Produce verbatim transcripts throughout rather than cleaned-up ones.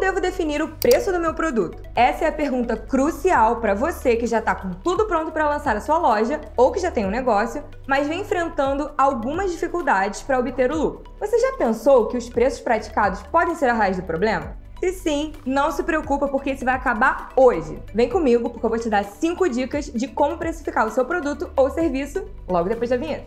devo definir o preço do meu produto? Essa é a pergunta crucial para você que já está com tudo pronto para lançar a sua loja ou que já tem um negócio, mas vem enfrentando algumas dificuldades para obter o lucro. Você já pensou que os preços praticados podem ser a raiz do problema? Se sim, não se preocupa porque isso vai acabar hoje. Vem comigo porque eu vou te dar cinco dicas de como precificar o seu produto ou serviço logo depois da vinheta.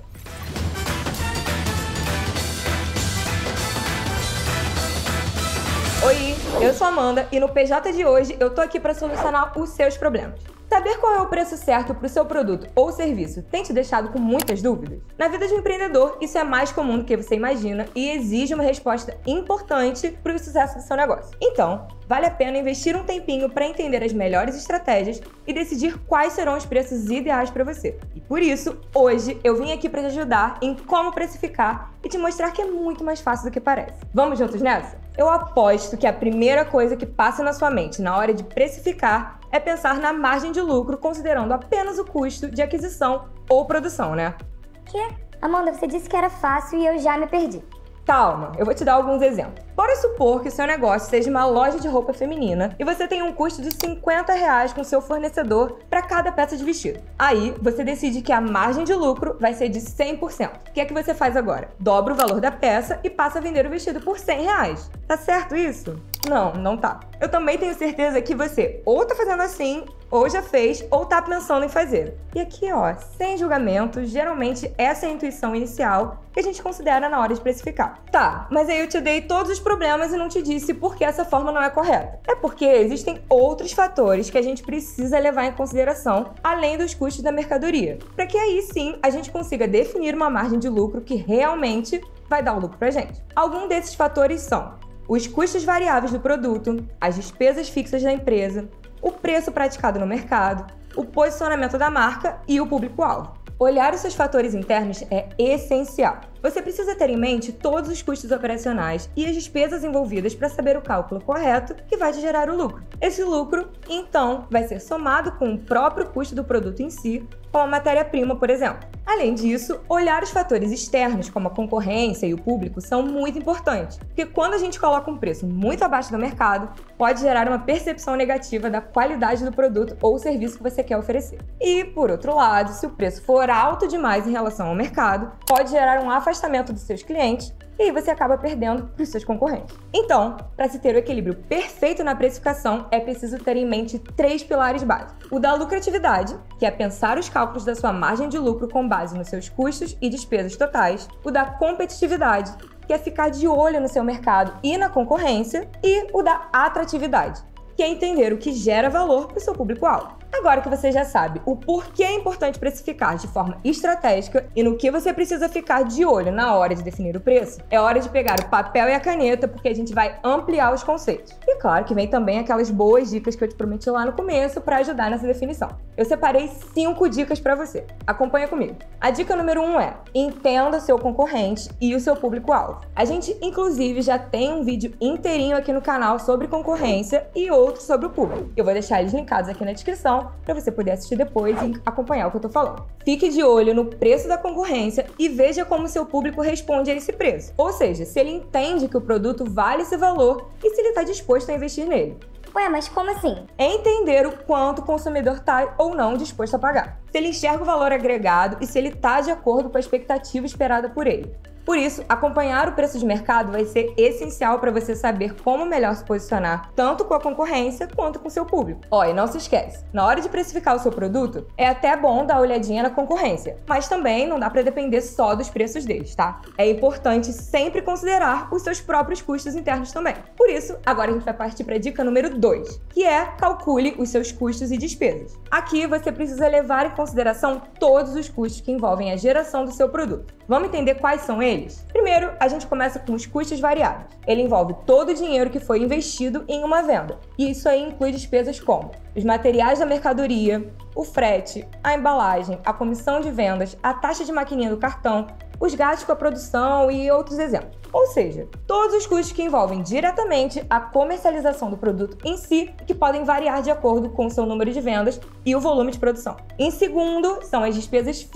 Oi, eu sou a Amanda e no P J de hoje eu tô aqui para solucionar os seus problemas. Saber qual é o preço certo para o seu produto ou serviço tem te deixado com muitas dúvidas? Na vida de um empreendedor, isso é mais comum do que você imagina e exige uma resposta importante para o sucesso do seu negócio. Então, vale a pena investir um tempinho para entender as melhores estratégias e decidir quais serão os preços ideais para você. E por isso, hoje eu vim aqui para te ajudar em como precificar e te mostrar que é muito mais fácil do que parece. Vamos juntos nessa? Eu aposto que a primeira coisa que passa na sua mente na hora de precificar é pensar na margem de lucro considerando apenas o custo de aquisição ou produção, né? Quê? Amanda, você disse que era fácil e eu já me perdi. Calma, eu vou te dar alguns exemplos. Bora supor que o seu negócio seja uma loja de roupa feminina e você tem um custo de cinquenta reais com seu fornecedor para cada peça de vestido. Aí, você decide que a margem de lucro vai ser de cem por cento. O que é que você faz agora? Dobra o valor da peça e passa a vender o vestido por cem reais. Tá certo isso? Não, não tá. Eu também tenho certeza que você ou tá fazendo assim, ou já fez, ou tá pensando em fazer. E aqui, ó, sem julgamento, geralmente essa é a intuição inicial que a gente considera na hora de precificar. Tá, mas aí eu te dei todos os problemas e não te disse por que essa forma não é correta. É porque existem outros fatores que a gente precisa levar em consideração, além dos custos da mercadoria, para que aí sim a gente consiga definir uma margem de lucro que realmente vai dar o lucro pra gente. Alguns desses fatores são os custos variáveis do produto, as despesas fixas da empresa, o preço praticado no mercado, o posicionamento da marca e o público-alvo. Olhar os seus fatores internos é essencial. Você precisa ter em mente todos os custos operacionais e as despesas envolvidas para saber o cálculo correto que vai te gerar o lucro. Esse lucro, então, vai ser somado com o próprio custo do produto em si, como a matéria-prima, por exemplo. Além disso, olhar os fatores externos, como a concorrência e o público, são muito importantes, porque quando a gente coloca um preço muito abaixo do mercado, pode gerar uma percepção negativa da qualidade do produto ou serviço que você quer oferecer. E, por outro lado, se o preço for alto demais em relação ao mercado, pode gerar um afastamento dos seus clientes e aí você acaba perdendo para os seus concorrentes. Então, para se ter o equilíbrio perfeito na precificação, é preciso ter em mente três pilares básicos. O da lucratividade, que é pensar os cálculos da sua margem de lucro com base nos seus custos e despesas totais. O da competitividade, que é ficar de olho no seu mercado e na concorrência. E o da atratividade, que é entender o que gera valor para o seu público-alvo. Agora que você já sabe o porquê é importante precificar de forma estratégica e no que você precisa ficar de olho na hora de definir o preço, é hora de pegar o papel e a caneta porque a gente vai ampliar os conceitos. E claro que vem também aquelas boas dicas que eu te prometi lá no começo para ajudar nessa definição. Eu separei cinco dicas para você. Acompanha comigo. A dica número um é: entenda o seu concorrente e o seu público-alvo. A gente, inclusive, já tem um vídeo inteirinho aqui no canal sobre concorrência e outro sobre o público. Eu vou deixar eles linkados aqui na descrição para você poder assistir depois e acompanhar o que eu tô falando. Fique de olho no preço da concorrência e veja como seu público responde a esse preço. Ou seja, se ele entende que o produto vale esse valor e se ele está disposto a investir nele. Ué, mas como assim? É entender o quanto o consumidor está ou não disposto a pagar. Se ele enxerga o valor agregado e se ele está de acordo com a expectativa esperada por ele. Por isso, acompanhar o preço de mercado vai ser essencial para você saber como melhor se posicionar, tanto com a concorrência quanto com o seu público. Ó, e não se esquece, na hora de precificar o seu produto, é até bom dar uma olhadinha na concorrência, mas também não dá para depender só dos preços deles, tá? É importante sempre considerar os seus próprios custos internos também. Por isso, agora a gente vai partir para a dica número dois, que é calcule os seus custos e despesas. Aqui você precisa levar em consideração todos os custos que envolvem a geração do seu produto. Vamos entender quais são eles? Primeiro, a gente começa com os custos variáveis. Ele envolve todo o dinheiro que foi investido em uma venda. E isso aí inclui despesas como os materiais da mercadoria, o frete, a embalagem, a comissão de vendas, a taxa de maquininha do cartão, os gastos com a produção e outros exemplos. Ou seja, todos os custos que envolvem diretamente a comercialização do produto em si, que podem variar de acordo com o seu número de vendas e o volume de produção. Em segundo, são as despesas fixas.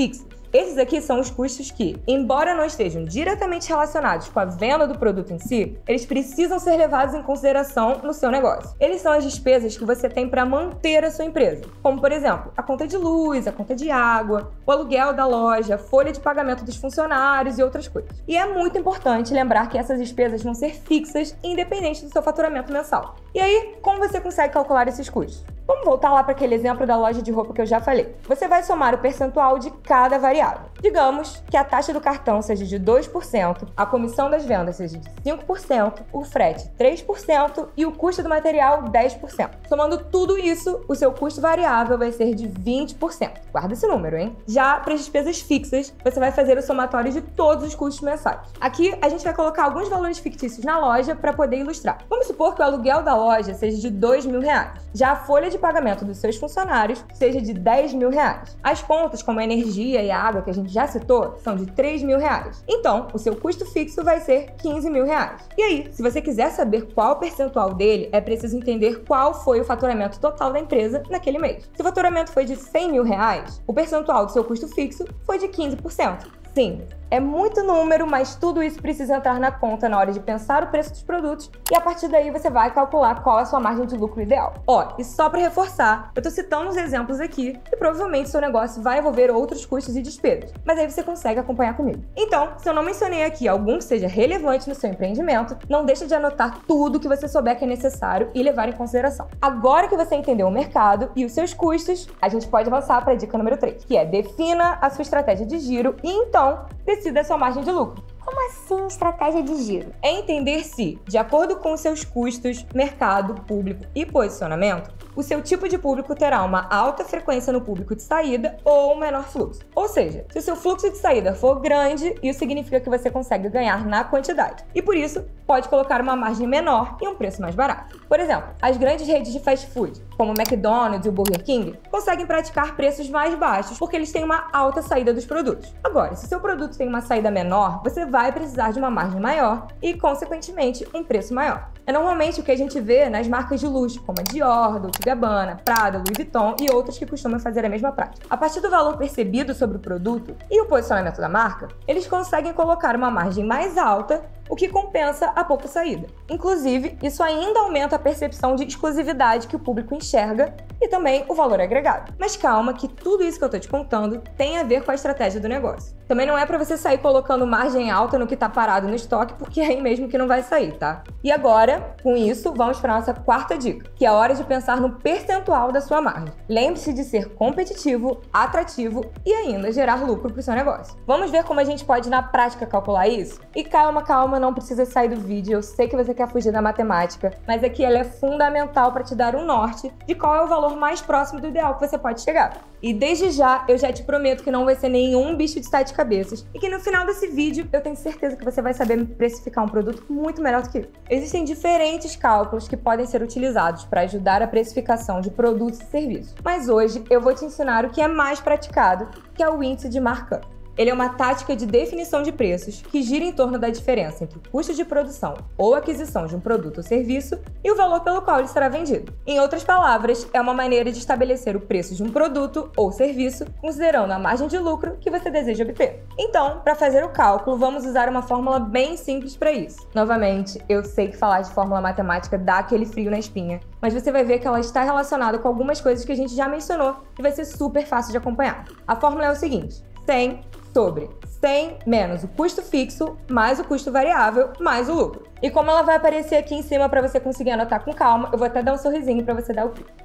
Esses aqui são os custos que, embora não estejam diretamente relacionados com a venda do produto em si, eles precisam ser levados em consideração no seu negócio. Eles são as despesas que você tem para manter a sua empresa, como, por exemplo, a conta de luz, a conta de água, o aluguel da loja, a folha de pagamento dos funcionários e outras coisas. E é muito importante lembrar que essas despesas vão ser fixas, independente do seu faturamento mensal. E aí, como você consegue calcular esses custos? Vamos voltar lá para aquele exemplo da loja de roupa que eu já falei. Você vai somar o percentual de cada variável. Digamos que a taxa do cartão seja de dois por cento, a comissão das vendas seja de cinco por cento, o frete três por cento e o custo do material dez por cento. Somando tudo isso, o seu custo variável vai ser de vinte por cento. Guarda esse número, hein? Já para as despesas fixas, você vai fazer o somatório de todos os custos mensais. Aqui, a gente vai colocar alguns valores fictícios na loja para poder ilustrar. Vamos supor que o aluguel da loja seja de dois mil reais. Já a folha de pagamento dos seus funcionários seja de dez mil reais. As contas, como a energia e a água que a gente já citou, são de três mil reais. Então, o seu custo fixo vai ser quinze mil reais. E aí, se você quiser saber qual o percentual dele, é preciso entender qual foi o faturamento total da empresa naquele mês. Se o faturamento foi de cem mil reais, o percentual do seu custo fixo foi de quinze por cento. Sim, é muito número, mas tudo isso precisa entrar na conta na hora de pensar o preço dos produtos e a partir daí você vai calcular qual é a sua margem de lucro ideal. Ó, e só para reforçar, eu tô citando os exemplos aqui e provavelmente seu negócio vai envolver outros custos e despesas, mas aí você consegue acompanhar comigo. Então, se eu não mencionei aqui algum que seja relevante no seu empreendimento, não deixa de anotar tudo que você souber que é necessário e levar em consideração. Agora que você entendeu o mercado e os seus custos, a gente pode avançar para a dica número três, que é defina a sua estratégia de giro e então decida a sua margem de lucro. Como assim estratégia de giro? É entender se, de acordo com seus custos, mercado, público e posicionamento, o seu tipo de público terá uma alta frequência no público de saída ou um menor fluxo. Ou seja, se o seu fluxo de saída for grande, isso significa que você consegue ganhar na quantidade. E por isso, pode colocar uma margem menor e um preço mais barato. Por exemplo, as grandes redes de fast food, como o McDonald's e o Burger King, conseguem praticar preços mais baixos porque eles têm uma alta saída dos produtos. Agora, se seu produto tem uma saída menor, você vai precisar de uma margem maior e, consequentemente, um preço maior. É normalmente o que a gente vê nas marcas de luxo, como a Dior, Dolce e Gabbana, Prada, Louis Vuitton e outras que costumam fazer a mesma prática. A partir do valor percebido sobre o produto e o posicionamento da marca, eles conseguem colocar uma margem mais alta, o que compensa a pouca saída. Inclusive, isso ainda aumenta a percepção de exclusividade que o público enxerga e também o valor agregado. Mas calma que tudo isso que eu tô te contando tem a ver com a estratégia do negócio. Também não é para você sair colocando margem alta no que tá parado no estoque, porque é aí mesmo que não vai sair, tá? E agora, com isso, vamos para nossa quarta dica, que é a hora de pensar no percentual da sua margem. Lembre-se de ser competitivo, atrativo e ainda gerar lucro para o seu negócio. Vamos ver como a gente pode na prática calcular isso? E calma, calma, não precisa sair do vídeo, eu sei que você quer fugir da matemática, mas aqui ela é fundamental para te dar um norte de qual é o valor mais próximo do ideal que você pode chegar. E desde já, eu já te prometo que não vai ser nenhum bicho de sete cabeças e que no final desse vídeo eu tenho certeza que você vai saber precificar um produto muito melhor do que eu. Existem diferentes cálculos que podem ser utilizados para ajudar a precificação de produtos e serviços, mas hoje eu vou te ensinar o que é mais praticado, que é o índice de markup. Ele é uma tática de definição de preços que gira em torno da diferença entre o custo de produção ou aquisição de um produto ou serviço e o valor pelo qual ele será vendido. Em outras palavras, é uma maneira de estabelecer o preço de um produto ou serviço considerando a margem de lucro que você deseja obter. Então, para fazer o cálculo, vamos usar uma fórmula bem simples para isso. Novamente, eu sei que falar de fórmula matemática dá aquele frio na espinha, mas você vai ver que ela está relacionada com algumas coisas que a gente já mencionou e vai ser super fácil de acompanhar. A fórmula é o seguinte: cem sobre cem menos o custo fixo mais o custo variável mais o lucro. E como ela vai aparecer aqui em cima para você conseguir anotar com calma, eu vou até dar um sorrisinho para você dar o clique.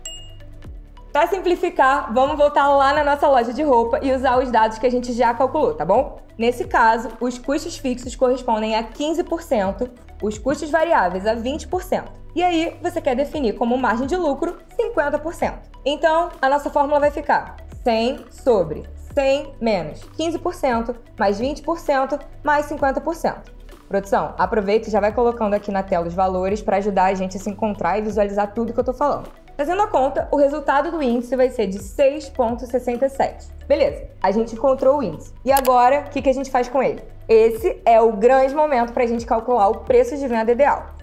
Para simplificar, vamos voltar lá na nossa loja de roupa e usar os dados que a gente já calculou, tá bom? Nesse caso, os custos fixos correspondem a quinze por cento, os custos variáveis a vinte por cento. E aí, você quer definir como margem de lucro cinquenta por cento. Então, a nossa fórmula vai ficar cem sobre cem menos quinze por cento mais vinte por cento mais cinquenta por cento. Produção, aproveita e já vai colocando aqui na tela os valores para ajudar a gente a se encontrar e visualizar tudo que eu tô falando. Fazendo a conta, o resultado do índice vai ser de seis vírgula sessenta e sete. Beleza, a gente encontrou o índice. E agora, o que, que a gente faz com ele? Esse é o grande momento para a gente calcular o preço de venda ideal.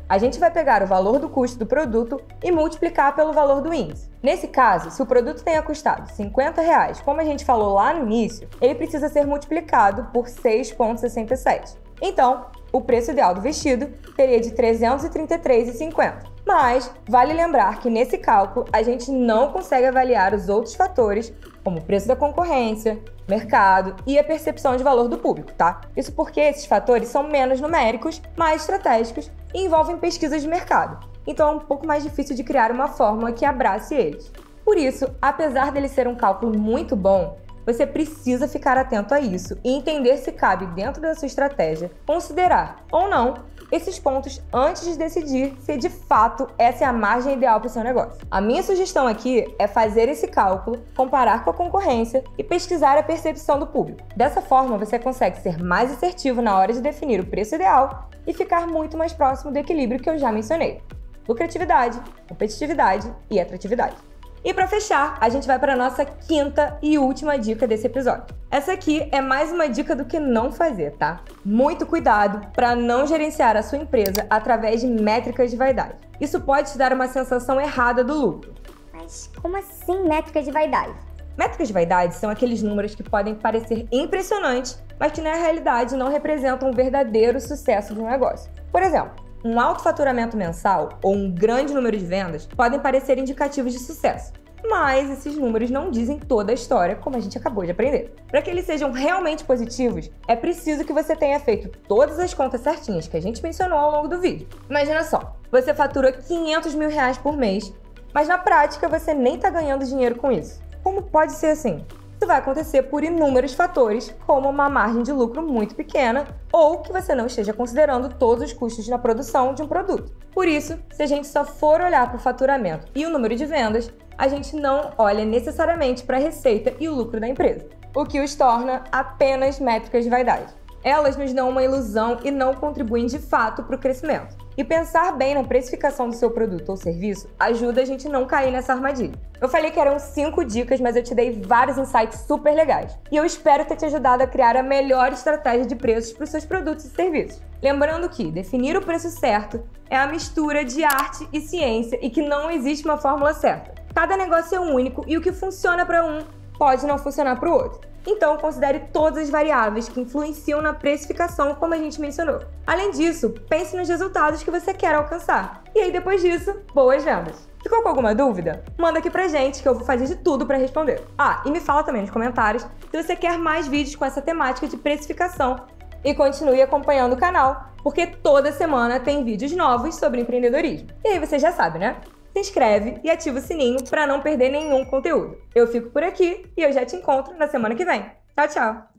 A gente vai pegar o valor do custo do produto e multiplicar pelo valor do índice. Nesse caso, se o produto tenha custado cinquenta reais, como a gente falou lá no início, ele precisa ser multiplicado por seis vírgula sessenta e sete. Então, o preço ideal do vestido seria de trezentos e trinta e três reais e cinquenta centavos. Mas vale lembrar que nesse cálculo a gente não consegue avaliar os outros fatores, como o preço da concorrência, mercado e a percepção de valor do público, tá? Isso porque esses fatores são menos numéricos, mais estratégicos e envolvem pesquisas de mercado. Então é um pouco mais difícil de criar uma fórmula que abrace eles. Por isso, apesar dele ser um cálculo muito bom, você precisa ficar atento a isso e entender se cabe dentro da sua estratégia considerar ou não esses pontos antes de decidir se de fato essa é a margem ideal para o seu negócio. A minha sugestão aqui é fazer esse cálculo, comparar com a concorrência e pesquisar a percepção do público. Dessa forma, você consegue ser mais assertivo na hora de definir o preço ideal e ficar muito mais próximo do equilíbrio que eu já mencionei: lucratividade, competitividade e atratividade. E para fechar, a gente vai para a nossa quinta e última dica desse episódio. Essa aqui é mais uma dica do que não fazer, tá? Muito cuidado para não gerenciar a sua empresa através de métricas de vaidade. Isso pode te dar uma sensação errada do lucro. Mas como assim métrica de vaidade? Métricas de vaidade são aqueles números que podem parecer impressionantes, mas que na realidade não representam um verdadeiro sucesso de um negócio. Por exemplo, um alto faturamento mensal ou um grande número de vendas podem parecer indicativos de sucesso, mas esses números não dizem toda a história, como a gente acabou de aprender. Para que eles sejam realmente positivos, é preciso que você tenha feito todas as contas certinhas que a gente mencionou ao longo do vídeo. Imagina só, você fatura quinhentos mil reais por mês, mas na prática você nem está ganhando dinheiro com isso. Como pode ser assim? Isso vai acontecer por inúmeros fatores, como uma margem de lucro muito pequena ou que você não esteja considerando todos os custos na produção de um produto. Por isso, se a gente só for olhar para o faturamento e o número de vendas, a gente não olha necessariamente para a receita e o lucro da empresa, o que os torna apenas métricas de vaidade. Elas nos dão uma ilusão e não contribuem de fato para o crescimento. E pensar bem na precificação do seu produto ou serviço ajuda a gente a não cair nessa armadilha. Eu falei que eram cinco dicas, mas eu te dei vários insights super legais. E eu espero ter te ajudado a criar a melhor estratégia de preços para os seus produtos e serviços. Lembrando que definir o preço certo é a mistura de arte e ciência e que não existe uma fórmula certa. Cada negócio é único e o que funciona para um pode não funcionar para o outro. Então, considere todas as variáveis que influenciam na precificação, como a gente mencionou. Além disso, pense nos resultados que você quer alcançar. E aí, depois disso, boas vendas! Ficou com alguma dúvida? Manda aqui pra gente que eu vou fazer de tudo para responder. Ah, e me fala também nos comentários se você quer mais vídeos com essa temática de precificação. E continue acompanhando o canal, porque toda semana tem vídeos novos sobre empreendedorismo. E aí você já sabe, né? Se inscreve e ativa o sininho para não perder nenhum conteúdo. Eu fico por aqui e eu já te encontro na semana que vem. Tchau, tchau!